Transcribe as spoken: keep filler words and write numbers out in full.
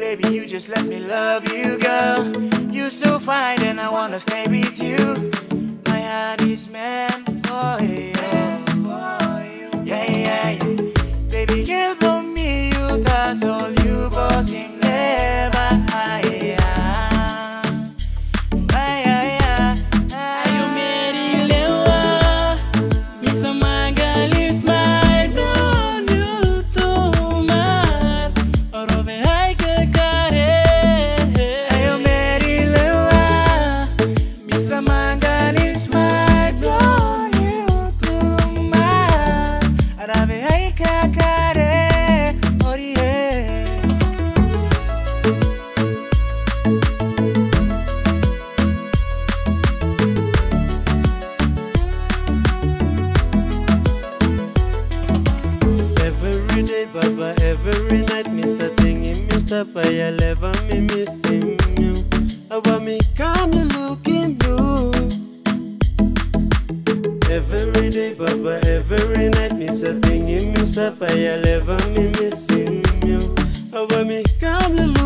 baby, you just let me love you, girl. You're so fine and I wanna stay with you. My heart is meant for you. Yeah, yeah, yeah. Baby girl, for me, you that's all you boss him never. Baba, every night me sitting in me stop I ever me missing you. I want me come to look in you. Every day, Baba, every night me sitting in me stop I ever me missing you. I want me come to